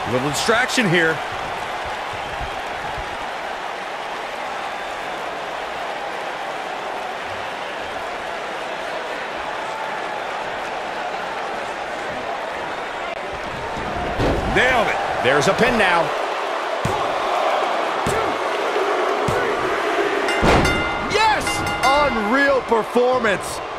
Little distraction here. Nailed it. There's a pin now. Yes! Unreal performance.